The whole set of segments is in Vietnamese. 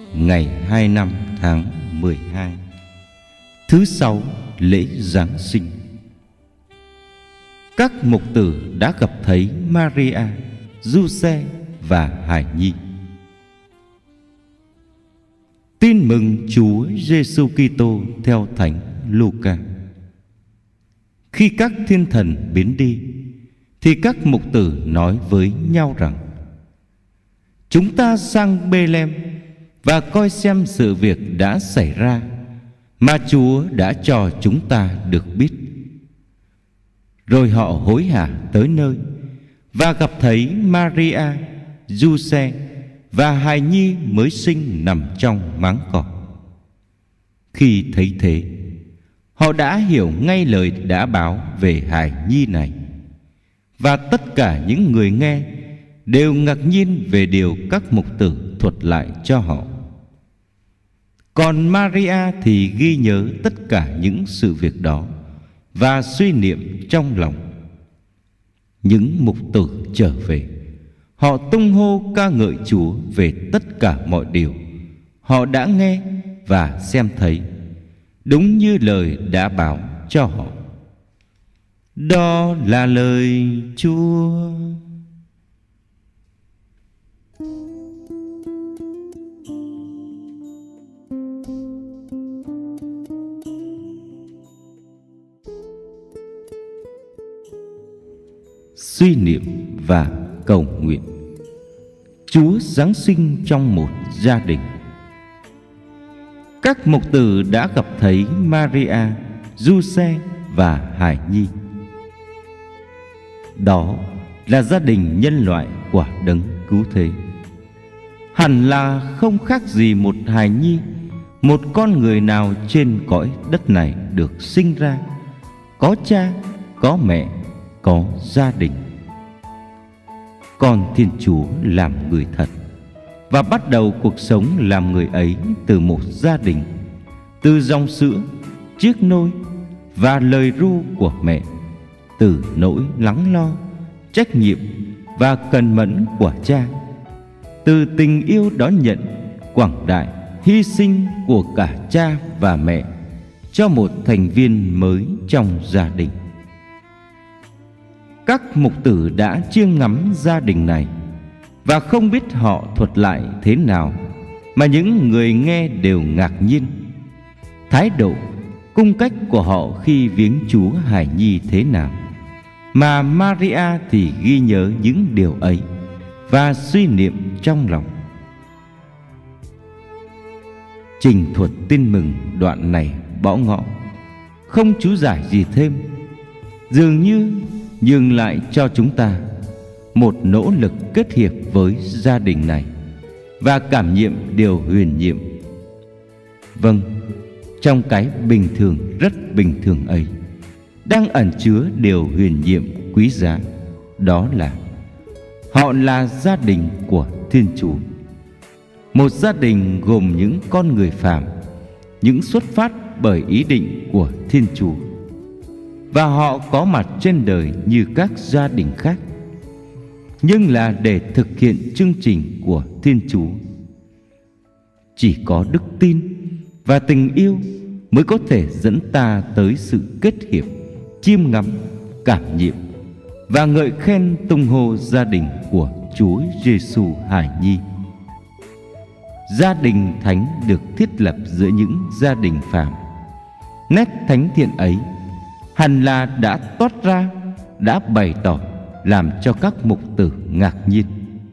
ngày 25 tháng 12, thứ Sáu lễ Giáng sinh. Các mục tử đã gặp thấy Maria, Giuse và Hài Nhi. Tin mừng Chúa Giêsu Kitô theo Thánh Luca. Khi các thiên thần biến đi, thì các mục tử nói với nhau rằng: chúng ta sang Bê-lêm và coi xem sự việc đã xảy ra mà Chúa đã cho chúng ta được biết. Rồi họ hối hả tới nơi và gặp thấy Maria, Giuse và hài nhi mới sinh nằm trong máng cỏ. Khi thấy thế, họ đã hiểu ngay lời đã báo về hài nhi này, và tất cả những người nghe đều ngạc nhiên về điều các mục tử thuật lại cho họ. Còn Maria thì ghi nhớ tất cả những sự việc đó và suy niệm trong lòng. Những mục tử trở về, họ tung hô ca ngợi Chúa về tất cả mọi điều họ đã nghe và xem thấy, đúng như lời đã báo cho họ. Đó là lời Chúa. Suy niệm và cầu nguyện. Chúa Giáng sinh trong một gia đình. Các mục tử đã gặp thấy Maria, Giuse và hài nhi. Đó là gia đình nhân loại của Đấng Cứu Thế. Hẳn là không khác gì một hài nhi, một con người nào trên cõi đất này được sinh ra, có cha, có mẹ, có gia đình. Còn Thiên Chúa làm người thật và bắt đầu cuộc sống làm người ấy từ một gia đình, từ dòng sữa, chiếc nôi và lời ru của mẹ, từ nỗi lắng lo, trách nhiệm và cần mẫn của cha, từ tình yêu đón nhận quảng đại hy sinh của cả cha và mẹ cho một thành viên mới trong gia đình. Các mục tử đã chiêm ngắm gia đình này và không biết họ thuật lại thế nào mà những người nghe đều ngạc nhiên. Thái độ, cung cách của họ khi viếng Chúa hài nhi thế nào, mà Maria thì ghi nhớ những điều ấy và suy niệm trong lòng. Trình thuật tin mừng đoạn này bỏ ngỏ, không chú giải gì thêm, dường như nhường lại cho chúng ta một nỗ lực kết hiệp với gia đình này và cảm nghiệm điều huyền nhiệm. Vâng, trong cái bình thường rất bình thường ấy đang ẩn chứa điều huyền nhiệm quý giá. Đó là họ là gia đình của Thiên Chúa, một gia đình gồm những con người phàm, những xuất phát bởi ý định của Thiên Chúa, và họ có mặt trên đời như các gia đình khác, nhưng là để thực hiện chương trình của Thiên Chúa. Chỉ có đức tin và tình yêu mới có thể dẫn ta tới sự kết hiệp, chiêm ngắm, cảm nhiệm và ngợi khen tung hô gia đình của Chúa Giêsu hài nhi. Gia đình thánh được thiết lập giữa những gia đình phàm. Nét thánh thiện ấy hẳn là đã toát ra, đã bày tỏ, làm cho các mục tử ngạc nhiên.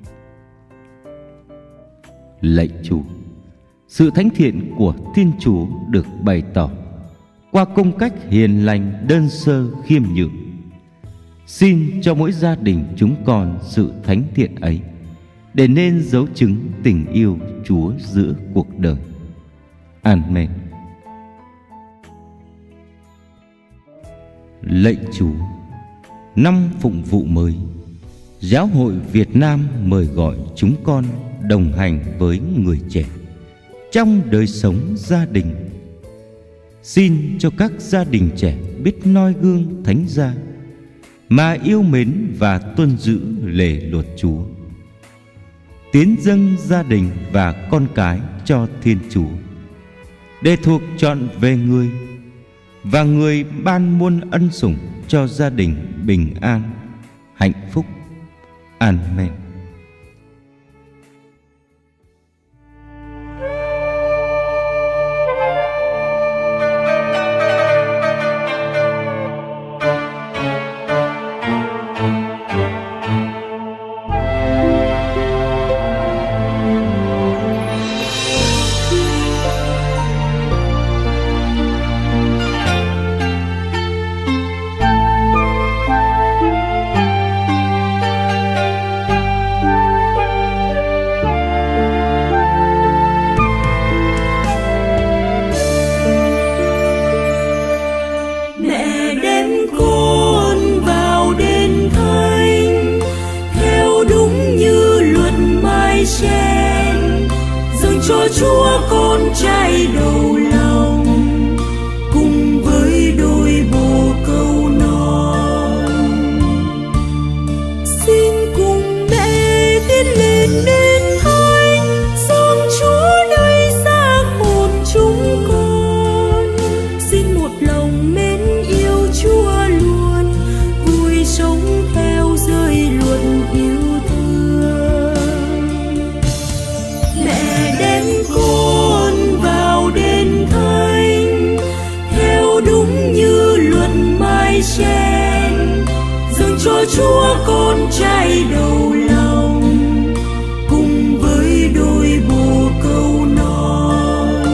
Lạy Chúa, sự thánh thiện của Thiên Chúa được bày tỏ qua cung cách hiền lành, đơn sơ, khiêm nhường. Xin cho mỗi gia đình chúng con sự thánh thiện ấy, để nên dấu chứng tình yêu Chúa giữa cuộc đời. Amen. Lạy Chúa, năm phụng vụ mới, Giáo hội Việt Nam mời gọi chúng con đồng hành với người trẻ trong đời sống gia đình. Xin cho các gia đình trẻ biết noi gương thánh gia, mà yêu mến và tuân giữ lề luật Chúa. tiến dâng gia đình và con cái cho Thiên Chúa, để thuộc trọn về người, và người ban muôn ân sủng cho gia đình bình an, hạnh phúc. Amen. Cho Chúa con trai đầu lòng, cùng với đôi bồ câu non. Xin cùng mẹ tiến lên đền thánh, dâng Chúa nơi xác hồn chúng con. Xin một lòng mến yêu Chúa luôn, vui sống theo giới luật yêu thương. Mẹ đem con vào đền thánh, theo đúng như luật mái chén, dâng cho Chúa con trai đầu lòng, cùng với đôi bồ câu non.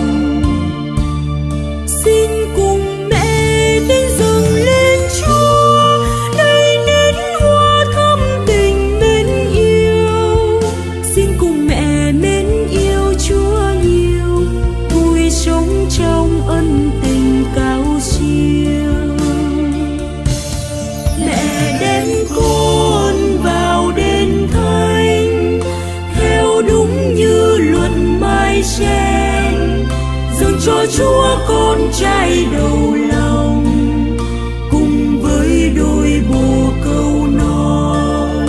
Xin cùng mẹ đến dâng lên Chúa, nơi nến hoa thắm tình mến yêu. Xin cùng mẹ mến yêu Chúa nhiều, vui sống trong ân tình cao siêu. Mẹ đem con vào đền thánh, theo đúng như luật mái chén, dâng cho Chúa con trai đầu lòng, cùng với đôi bồ câu non.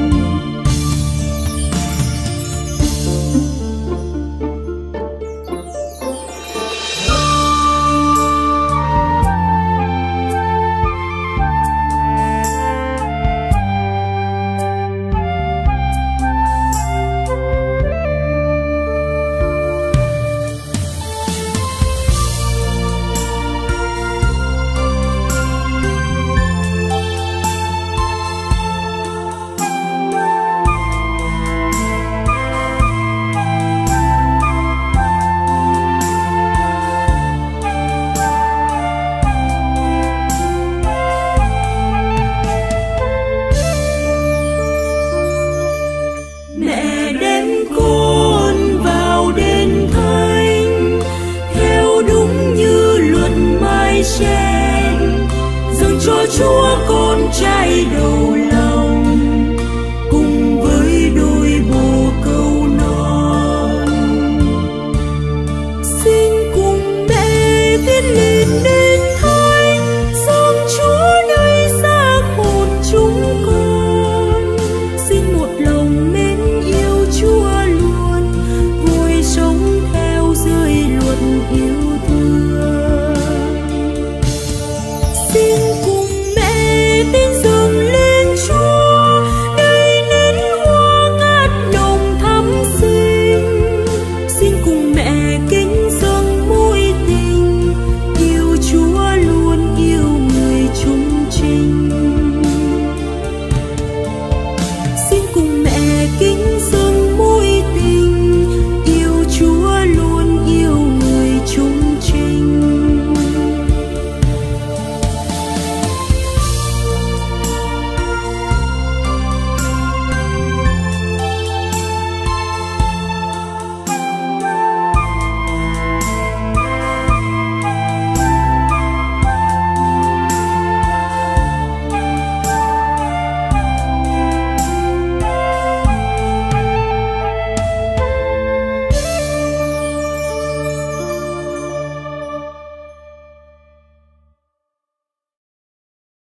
Mẹ đem con vào đền thánh, theo đúng như luật mái chén, dâng cho Chúa con trai đầu